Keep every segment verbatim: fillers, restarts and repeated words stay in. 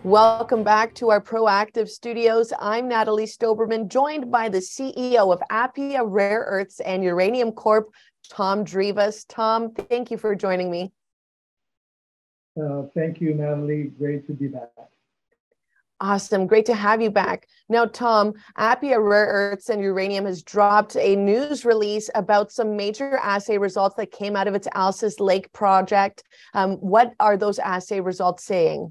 Welcome back to our Proactive Studios. I'm Natalie Stoberman, joined by the C E O of Appia Rare Earths and Uranium Corp, Tom Drivas. Tom, thank you for joining me. Uh, thank you, Natalie. Great to be back. Awesome. Great to have you back. Now, Tom, Appia Rare Earths and Uranium has dropped a news release about some major assay results that came out of its Alces Lake project. Um, what are those assay results saying?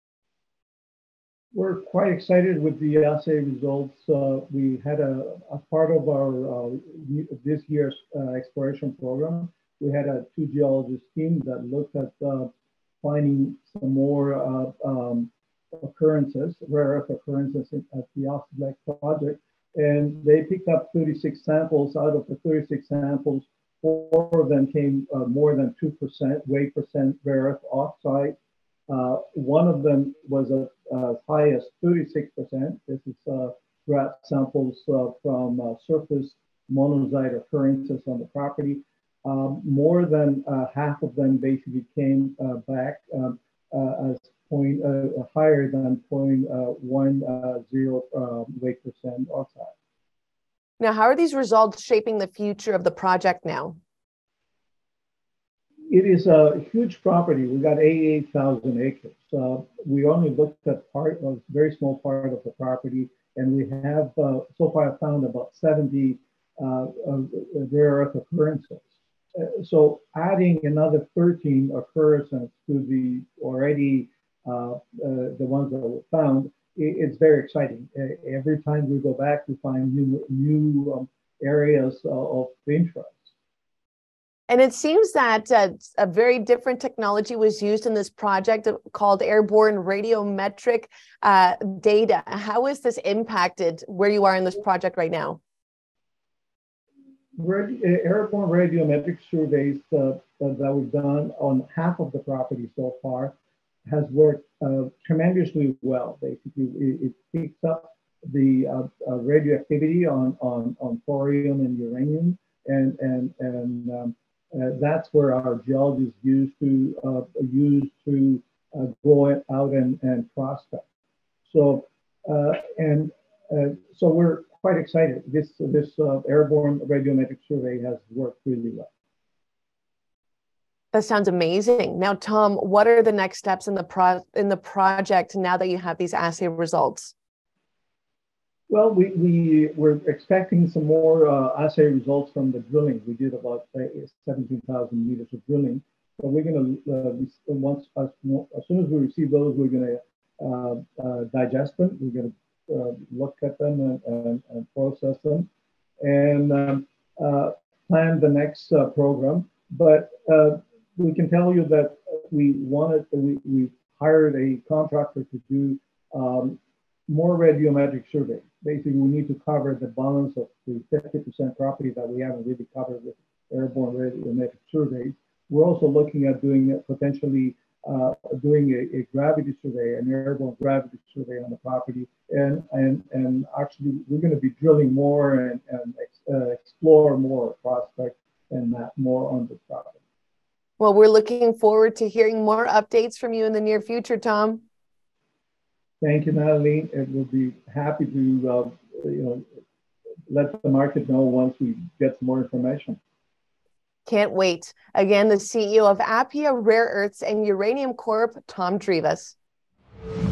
We're quite excited with the assay results. Uh, we had a, a part of our uh, this year's uh, exploration program. We had a two geologist team that looked at uh, finding some more uh, um, occurrences, rare earth occurrences at the Alces Lake project, and they picked up thirty-six samples. Out of the thirty-six samples, four of them came uh, more than two percent weight percent rare earth oxide. Uh, one of them was as uh, high as thirty-six percent. This is uh, graph samples uh, from uh, surface monazite occurrences on the property. Um, more than uh, half of them basically came uh, back um, uh, as point uh, higher than zero point one zero uh, weight percent oxide. Now, how are these results shaping the future of the project now? It is a huge property. We got eighty-eight thousand acres. Uh, we only looked at part, a very small part of the property, and we have uh, so far found about seventy uh, uh, rare earth occurrences. Uh, so adding another thirteen occurrences to the already uh, uh, the ones that were found, it, it's very exciting. Uh, every time we go back, we find new new um, areas uh, of interest. And it seems that uh, a very different technology was used in this project called airborne radiometric uh, data. How has this impacted where you are in this project right now? Airborne radiometric surveys uh, that we've done on half of the property so far has worked uh, tremendously well. Basically, it, it picks up the uh, uh, radioactivity on, on, on thorium and uranium, and, and, and um, Uh, that's where our geologists used to uh, use to uh, go out and, and prospect. So uh, and uh, so we're quite excited. This this uh, airborne radiometric survey has worked really well. That sounds amazing. Now, Tom, what are the next steps in the pro in the project now that you have these assay results? Well, we, we were expecting some more uh, assay results from the drilling. We did about uh, seventeen thousand meters of drilling. So we're going to, uh, once as, as soon as we receive those, we're going to uh, uh, digest them. We're going to uh, look at them and, and, and process them and um, uh, plan the next uh, program. But uh, we can tell you that we wanted, we, we hired a contractor to do um, more radiometric surveys. Basically, we need to cover the balance of the fifty percent property that we haven't really covered with airborne radiometric surveys. We're also looking at doing potentially uh, doing a, a gravity survey, an airborne gravity survey on the property, and and and actually we're going to be drilling more and, and ex, uh, explore more prospects and map more on the property. Well, we're looking forward to hearing more updates from you in the near future, Tom. Thank you, Natalie. It will be happy to uh, you know, let the market know once we get some more information. Can't wait. Again, the C E O of Appia Rare Earths and Uranium Corp, Tom Drivas.